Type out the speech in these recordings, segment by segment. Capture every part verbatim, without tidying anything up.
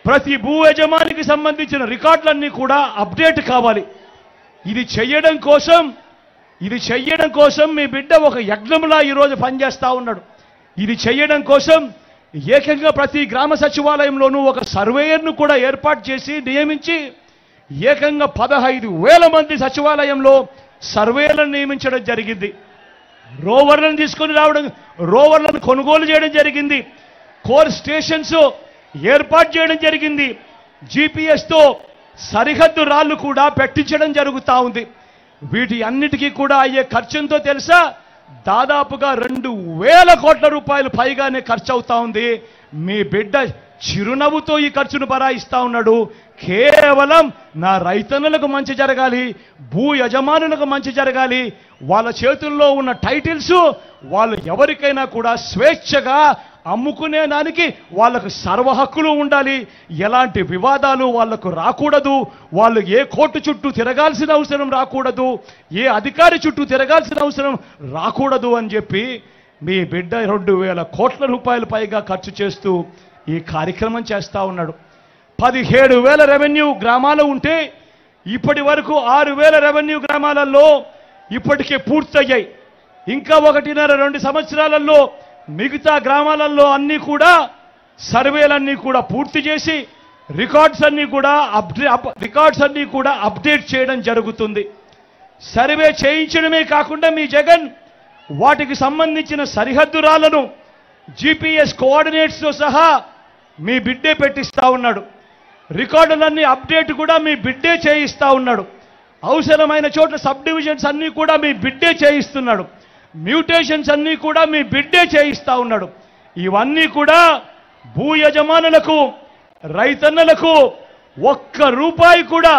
ప్రతి భూ యజమానికి సంబంధించిన రికార్డులన్నీ కూడా అప్డేట్ కావాలి. ఇది చెయ్యడం కోసం ఇది చెయ్యడం కోసం మీ బిడ్డ ఒక యజ్ఞంలా ఈరోజు పనిచేస్తూ ఉన్నాడు. ఇది చెయ్యడం కోసం ఏకంగా ప్రతి గ్రామ సచివాలయంలోనూ ఒక సర్వేయర్ను కూడా ఏర్పాటు చేసి నియమించి ఏకంగా పదహైదు వేల మంది సచివాలయంలో సర్వేలను నియమించడం జరిగింది. రోవర్లను తీసుకొని రావడం, రోవర్లను కొనుగోలు చేయడం జరిగింది. కోర్ స్టేషన్స్ ఏర్పాటు చేయడం జరిగింది. జీపీఎస్తో సరిహద్దు రాళ్లు కూడా పెట్టించడం జరుగుతూ ఉంది. వీటి అన్నిటికీ కూడా అయ్యే ఖర్చు ఎంతో తెలుసా? దాదాపుగా రెండు వేల కోట్ల రూపాయలు పైగానే ఖర్చు అవుతా ఉంది. మీ బిడ్డ చిరునవ్వుతో ఈ ఖర్చును భరాయిస్తా ఉన్నాడు. కేవలం నా రైతన్నులకు మంచి జరగాలి, భూ యజమానులకు మంచి జరగాలి, వాళ్ళ చేతుల్లో ఉన్న టైటిల్స్ వాళ్ళు ఎవరికైనా కూడా స్వేచ్ఛగా అమ్ముకునే దానికి వాళ్ళకు సర్వ హక్కులు ఉండాలి. ఎలాంటి వివాదాలు వాళ్లకు రాకూడదు. వాళ్ళు ఏ కోర్టు చుట్టూ తిరగాల్సిన అవసరం రాకూడదు, ఏ అధికారి చుట్టూ తిరగాల్సిన అవసరం రాకూడదు అని చెప్పి మీ బిడ్డ రెండు వేల కోట్ల రూపాయల పైగా ఖర్చు చేస్తూ ఈ కార్యక్రమం చేస్తూ ఉన్నాడు. పదిహేడు వేల రెవెన్యూ గ్రామాలు ఉంటే ఇప్పటి వరకు ఆరు వేల రెవెన్యూ గ్రామాలలో ఇప్పటికే పూర్తయ్యాయి. ఇంకా ఒకటిన్నర రెండు సంవత్సరాలలో మిగతా గ్రామాలలో అన్నీ కూడా సర్వేలన్నీ కూడా పూర్తి చేసి రికార్డ్స్ అన్నీ కూడా అప్డే రికార్డ్స్ అన్నీ కూడా అప్డేట్ చేయడం జరుగుతుంది. సర్వే చేయించడమే కాకుండా మీ జగన్ వాటికి సంబంధించిన సరిహద్దు రాళ్లను జీపీఎస్ కోఆర్డినేట్స్తో సహా మీ బిడ్డే పెట్టిస్తా ఉన్నాడు. రికార్డులన్నీ అప్డేట్ కూడా మీ బిడ్డే చేయిస్తా ఉన్నాడు. అవసరమైన చోట్ల సబ్ డివిజన్స్ అన్నీ కూడా మీ బిడ్డే చేయిస్తున్నాడు. మ్యూటేషన్స్ అన్నీ కూడా మీ బిడ్డే చేయిస్తా ఉన్నాడు. ఇవన్నీ కూడా భూ యజమానులకు, రైతన్నలకు ఒక్క రూపాయి కూడా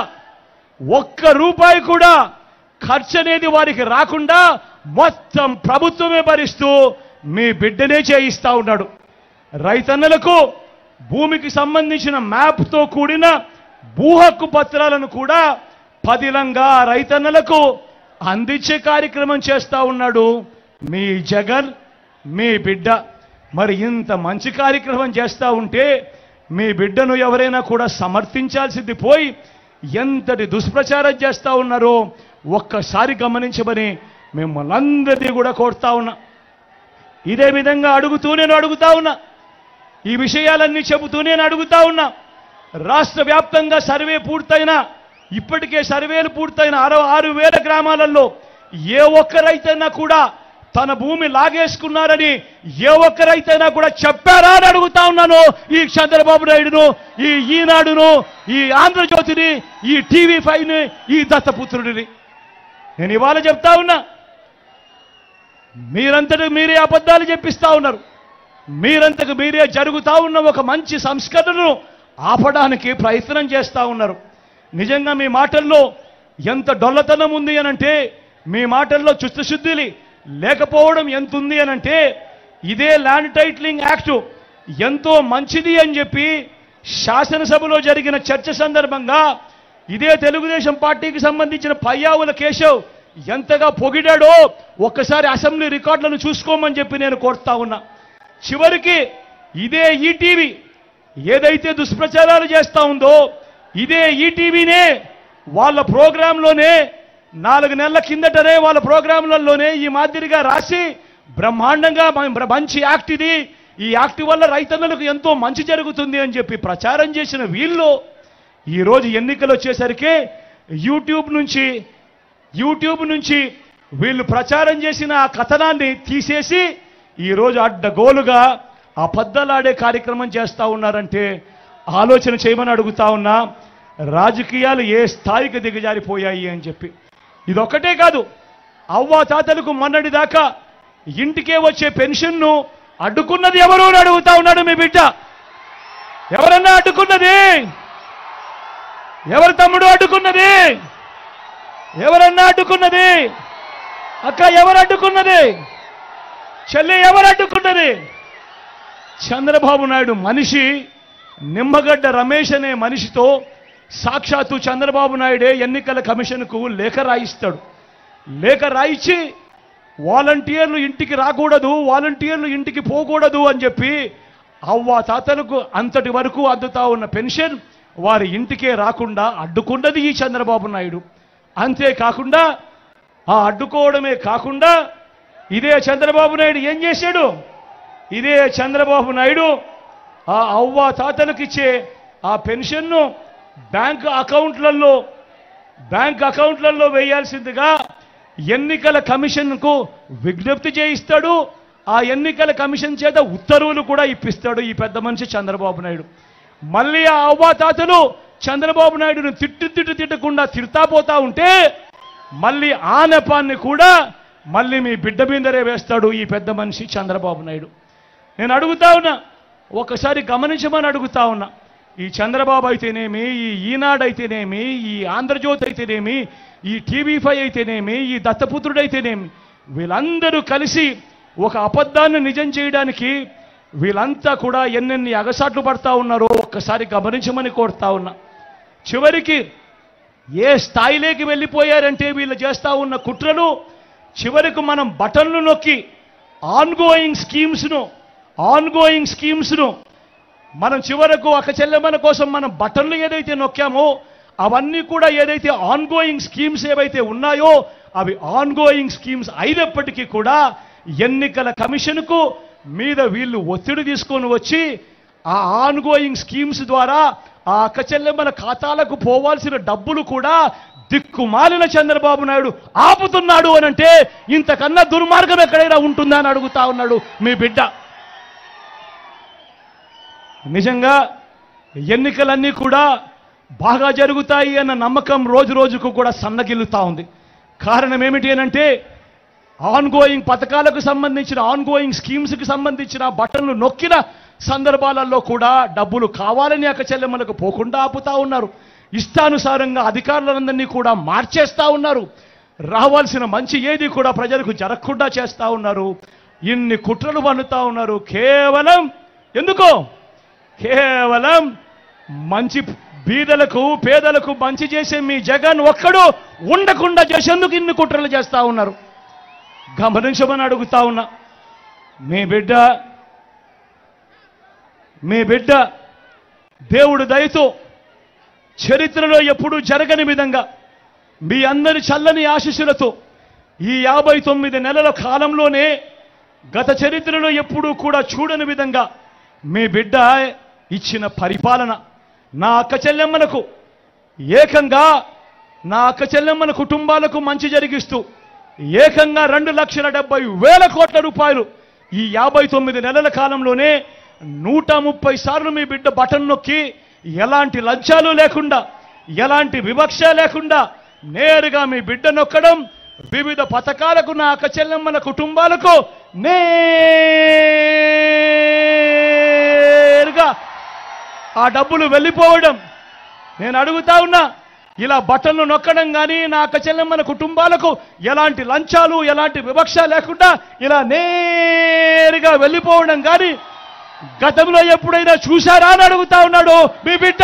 ఒక్క రూపాయి కూడా ఖర్చు అనేది వారికి రాకుండా మొత్తం ప్రభుత్వమే భరిస్తూ మీ బిడ్డనే చేయిస్తా ఉన్నాడు. రైతన్నలకు భూమికి సంబంధించిన మ్యాప్తో కూడిన భూ హక్కు పత్రాలను కూడా పదిలంగా రైతన్నలకు అందించే కార్యక్రమం చేస్తా ఉన్నాడు మీ జగన్, మీ బిడ్డ. మరి ఇంత మంచి కార్యక్రమం చేస్తూ ఉంటే మీ బిడ్డను ఎవరైనా కూడా సమర్థించాల్సింది పోయి ఎంతటి దుష్ప్రచారం చేస్తూ ఉన్నారో ఒక్కసారి గమనించమని మిమ్మల్ని అందరినీ కూడా కోరుతా ఉన్నా. ఇదే విధంగా అడుగుతూ నేను అడుగుతా ఉన్నా, ఈ విషయాలన్నీ చెబుతూ నేను అడుగుతా ఉన్నా. రాష్ట్ర వ్యాప్తంగా సర్వే పూర్తయినా, ఇప్పటికే సర్వేలు పూర్తయిన అరవై ఆరు వేల గ్రామాలలో ఏ ఒక్కరైతేనా కూడా తన భూమి లాగేసుకున్నారని ఏ ఒక్కరైతేనా కూడా చెప్పారా అని అడుగుతా ఉన్నాను. ఈ చంద్రబాబు నాయుడును, ఈ ఈనాడును, ఈ ఆంధ్రజ్యోతిని, ఈ టీవీ ఫైవ్ని, ఈ దత్తపుత్రుడిని నేను ఇవాళ చెప్తా ఉన్నా. మీరంతటి మీరే అబద్ధాలు చెప్పిస్తా ఉన్నారు. మీరంతకు మీరే జరుగుతా ఉన్న ఒక మంచి సంస్కరణను ఆపడానికి ప్రయత్నం చేస్తూ ఉన్నారు. నిజంగా మీ మాటల్లో ఎంత డొల్లతనం ఉంది అనంటే, మీ మాటల్లో చిత్తశుద్ధి లేకపోవడం ఎంత ఉంది అనంటే, ఇదే ల్యాండ్ టైటిలింగ్ యాక్ట్ ఎంతో మంచిది అని చెప్పి శాసనసభలో జరిగిన చర్చ సందర్భంగా ఇదే తెలుగుదేశం పార్టీకి సంబంధించిన పయ్యావుల కేశవ్ ఎంతగా పొగిడాడో ఒక్కసారి అసెంబ్లీ రికార్డులను చూసుకోమని చెప్పి నేను కోరుతా ఉన్నా. చివరికి ఇదే ఈటీవీ ఏదైతే దుష్ప్రచారాలు చేస్తూ ఉందో, ఇదే ఈటీవీనే వాళ్ళ ప్రోగ్రాంలోనే నాలుగు నెలల కిందటనే వాళ్ళ ప్రోగ్రాంలలోనే ఈ మాదిరిగా రాసి బ్రహ్మాండంగా మంచి యాక్ట్ ఇది, ఈ యాక్ట్ వల్ల రైతన్నులకు ఎంతో మంచి జరుగుతుంది అని చెప్పి ప్రచారం చేసిన వీళ్ళు ఈరోజు ఎన్నికలు వచ్చేసరికి యూట్యూబ్ నుంచి యూట్యూబ్ నుంచి వీళ్ళు ప్రచారం చేసిన ఆ కథనాన్ని తీసేసి ఈరోజు అడ్డగోలుగా అబద్ధాలాడే కార్యక్రమం చేస్తూ ఉన్నారంటే ఆలోచన చేయమని అడుగుతా ఉన్నా. రాజకీయాలు ఏ స్థాయికి దిగజారిపోయాయి అని చెప్పి. ఇదొక్కటే కాదు, అవ్వా తాతలకు మొన్నటి దాకా ఇంటికే వచ్చే పెన్షన్ను అడ్డుకున్నది ఎవరు అని అడుగుతా ఉన్నాడు మీ బిడ్డ. ఎవరన్నా అడ్డుకున్నది? ఎవరు తమ్ముడు అడ్డుకున్నది? ఎవరన్నా అడ్డుకున్నది? అక్క ఎవరు అడ్డుకున్నది? చెల్లి ఎవరు అడ్డుకున్నది? చంద్రబాబు నాయుడు మనిషి నిమ్మగడ్డ రమేష్ అనే మనిషితో సాక్షాత్తు చంద్రబాబు నాయుడే ఎన్నికల కమిషన్కు లేఖ రాయిస్తాడు. లేఖ రాయించి వాలంటీర్లు ఇంటికి రాకూడదు, వాలంటీర్లు ఇంటికి పోకూడదు అని చెప్పి అవ్వ తాతలకు అంతటి వరకు అందుతా ఉన్న పెన్షన్ వారి ఇంటికే రాకుండా అడ్డుకున్నది ఈ చంద్రబాబు నాయుడు. అంతేకాకుండా ఆ అడ్డుకోవడమే కాకుండా ఇదే చంద్రబాబు నాయుడు ఏం చేశాడు? ఇదే చంద్రబాబు నాయుడు ఆ అవ్వ తాతలకు ఇచ్చే ఆ పెన్షన్ను బ్యాంక్ అకౌంట్లలో బ్యాంక్ అకౌంట్లలో వేయాల్సిందిగా ఎన్నికల కమిషన్కు విజ్ఞప్తి చేయిస్తాడు. ఆ ఎన్నికల కమిషన్ చేత ఉత్తర్వులు కూడా ఇప్పిస్తాడు ఈ పెద్ద మనిషి చంద్రబాబు నాయుడు. మళ్ళీ ఆ అవ్వాతాతలు చంద్రబాబు నాయుడును తిట్టు తిట్టు తిట్టకుండా తిడతా పోతా ఉంటే మళ్ళీ ఆ నెపాన్ని కూడా మళ్ళీ మీ బిడ్డ మీదరే వేస్తాడు ఈ పెద్ద మనిషి చంద్రబాబు నాయుడు. నేను అడుగుతా ఉన్నా, ఒకసారి గమనించమని అడుగుతా ఉన్నా. ఈ చంద్రబాబు అయితేనేమి, ఈ ఈనాడు అయితేనేమి, ఈ ఆంధ్రజ్యోతి అయితేనేమి, ఈ టీవీ ఫైవ్ అయితేనేమి, ఈ దత్తపుత్రుడు అయితేనేమి, వీళ్ళందరూ కలిసి ఒక అబద్ధాన్ని నిజం చేయడానికి వీళ్ళంతా కూడా ఎన్నెన్ని అగసాట్లు పడతా ఉన్నారో ఒక్కసారి గమనించమని కోరుతా ఉన్నా. చివరికి ఏ స్థాయిలోకి వెళ్ళిపోయారంటే వీళ్ళు చేస్తా ఉన్న కుట్రలు, చివరికి మనం బటన్లు నొక్కి ఆన్గోయింగ్ స్కీమ్స్ను ఆన్గోయింగ్ స్కీమ్స్ను మనం చివరకు ఒక చెల్లెమ్మల కోసం మనం బటన్లు ఏదైతే నొక్కామో అవన్నీ కూడా ఏదైతే ఆన్గోయింగ్ స్కీమ్స్ ఏవైతే ఉన్నాయో అవి ఆన్గోయింగ్ స్కీమ్స్ అయినప్పటికీ కూడా ఎన్నికల కమిషన్కు మీద వీళ్ళు ఒత్తిడి తీసుకొని వచ్చి ఆ ఆన్గోయింగ్ స్కీమ్స్ ద్వారా ఆ అక్క చెల్లెమ్మల ఖాతాలకు పోవాల్సిన డబ్బులు కూడా దిక్కుమాలిన చంద్రబాబు నాయుడు ఆపుతున్నాడు అనంటే ఇంతకన్నా దుర్మార్గం ఎక్కడైనా ఉంటుందా అని అడుగుతా ఉన్నాడు మీ బిడ్డ. నిజంగా ఎన్నికలన్నీ కూడా బాగా జరుగుతాయి అన్న నమ్మకం రోజు రోజుకు కూడా సన్నగిల్లుతా ఉంది. కారణం ఏమిటి అనంటే ఆన్గోయింగ్ పథకాలకు సంబంధించిన ఆన్గోయింగ్ స్కీమ్స్కి సంబంధించిన బటన్లు నొక్కిన సందర్భాలలో కూడా డబ్బులు కావాలని అక్క చెల్లెమ్మలకు పోకుండా ఆపుతా ఉన్నారు. ఇష్టానుసారంగా అధికారులందరినీ కూడా మార్చేస్తా ఉన్నారు. రావాల్సిన మంచి ఏది కూడా ప్రజలకు జరగకుండా చేస్తా ఉన్నారు. ఇన్ని కుట్రలు పన్నుతా ఉన్నారు. కేవలం ఎందుకో కేవలం మంచి బీదలకు పేదలకు మంచి చేసే మీ జగన్ ఒక్కడు ఉండకుండా చేసేందుకు ఇన్ని కుట్రలు చేస్తా ఉన్నారు. గమనించమని అడుగుతా ఉన్నా. మీ బిడ్డ మీ బిడ్డ దేవుడు దయతో చరిత్రలో ఎప్పుడూ జరగని విధంగా మీ అందరి చల్లని ఆశీస్సులతో ఈ యాభై తొమ్మిది నెలల కాలంలోనే గత చరిత్రలో ఎప్పుడూ కూడా చూడని విధంగా మీ బిడ్డ ఇచ్చిన పరిపాలన నా అక్క చెల్లెమ్మలకు ఏకంగా నా అక్క చెల్లెమ్మల కుటుంబాలకు మంచి జరిగిస్తూ ఏకంగా రెండు లక్షల డెబ్బై వేల కోట్ల రూపాయలు ఈ యాభై తొమ్మిది నెలల కాలంలోనే నూట ముప్పై సార్లు మీ బిడ్డ బటన్ నొక్కి ఎలాంటి లంచాలు లేకుండా ఎలాంటి వివక్ష లేకుండా నేరుగా మీ బిడ్డ నొక్కడం, వివిధ పథకాలకు నా అక్క చెల్లెమ్మల కుటుంబాలకు నేరుగా ఆ డబ్బులు వెళ్ళిపోవడం. నేను అడుగుతా ఉన్నా, ఇలా బటన్లు నొక్కడం కానీ నా అక్క చెల్లెమ్మల కుటుంబాలకు ఎలాంటి లంచాలు ఎలాంటి వివక్ష లేకుండా ఇలా నేరుగా వెళ్ళిపోవడం కానీ గతంలో ఎప్పుడైనా చూశారా అని అడుగుతా ఉన్నాడు మీ బిడ్డ.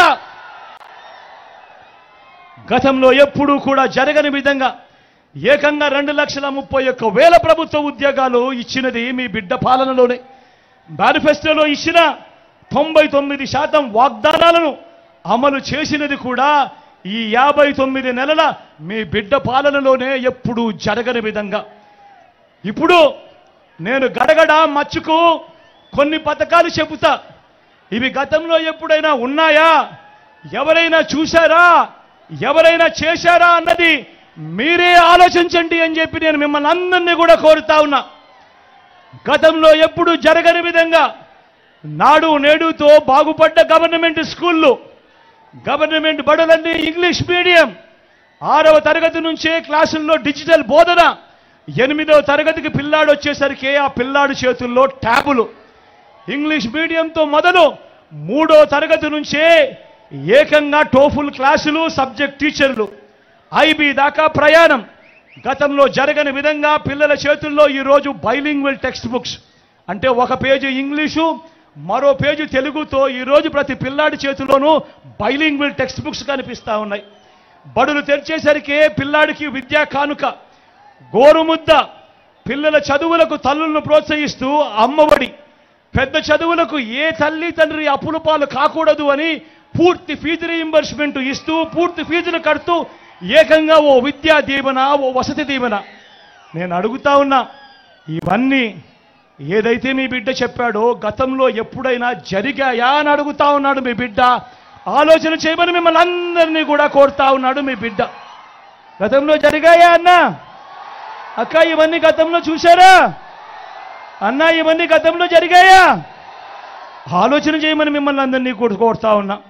గతంలో ఎప్పుడూ కూడా జరగని విధంగా ఏకంగా రెండు లక్షల ముప్పై ఒక్క వేల ప్రభుత్వ ఉద్యోగాలు ఇచ్చినది మీ బిడ్డ పాలనలోనే. మేనిఫెస్టోలో ఇచ్చిన తొంభై తొమ్మిది శాతం వాగ్దానాలను అమలు చేసినది కూడా ఈ యాభై తొమ్మిది నెలల మీ బిడ్డ పాలనలోనే ఎప్పుడూ జరగని విధంగా. ఇప్పుడు నేను గడగడ మచ్చుకు కొన్ని పథకాలు చెబుతా. ఇవి గతంలో ఎప్పుడైనా ఉన్నాయా, ఎవరైనా చూశారా, ఎవరైనా చేశారా అన్నది మీరే ఆలోచించండి అని చెప్పి నేను మిమ్మల్ని అందరినీ కూడా కోరుతా ఉన్నా. గతంలో ఎప్పుడు జరగని విధంగా నాడు నేడుతో బాగుపడ్డ గవర్నమెంట్ స్కూళ్ళు, గవర్నమెంట్ బడులన్నీ ఇంగ్లీష్ మీడియం, ఆరవ తరగతి నుంచే క్లాసుల్లో డిజిటల్ బోధన, ఎనిమిదవ తరగతికి పిల్లాడు వచ్చేసరికి ఆ పిల్లాడు చేతుల్లో ట్యాబులు, ఇంగ్లీష్ మీడియంతో మొదలు మూడో తరగతి నుంచే ఏకంగా టోఫుల్ క్లాసులు, సబ్జెక్ట్ టీచర్లు, ఐబీ దాకా ప్రయాణం. గతంలో జరగని విధంగా పిల్లల చేతుల్లో ఈరోజు బైలింగ్వల్ టెక్స్ట్ బుక్స్, అంటే ఒక పేజీ ఇంగ్లీషు మరో పేజీ తెలుగుతో ఈరోజు ప్రతి పిల్లాడి చేతిలోనూ బైలింగ్వల్ టెక్స్ట్ బుక్స్ కనిపిస్తూ ఉన్నాయి. బడులు తెరిచేసరికి పిల్లాడికి విద్యా కానుక, గోరుముద్ద, పిల్లల చదువులకు తల్లులను ప్రోత్సహిస్తూ అమ్మఒడి, పెద్ద చదువులకు ఏ తల్లి తండ్రి అప్పుల పాలు కాకూడదు అని పూర్తి ఫీజు రీయింబర్స్మెంట్ ఇస్తూ పూర్తి ఫీజులు కడుతూ ఏకంగా ఓ విద్యా దీవెన ఓ వసతి దీవెన. నేను అడుగుతా ఉన్నా, ఇవన్నీ ఏదైతే మీ బిడ్డ చెప్పాడో గతంలో ఎప్పుడైనా జరిగాయా అని అడుగుతా ఉన్నాడు మీ బిడ్డ. ఆలోచన చేయమని మిమ్మల్ని అందరినీ కూడా కోరుతా ఉన్నాడు మీ బిడ్డ. గతంలో జరిగాయా అన్నా? అక్క ఇవన్నీ గతంలో చూశారా అన్నా? ఇవన్నీ గతంలో జరిగాయా? ఆలోచన చేయమని మిమ్మల్ని అందరినీ కూడా కోరుతా ఉన్నా.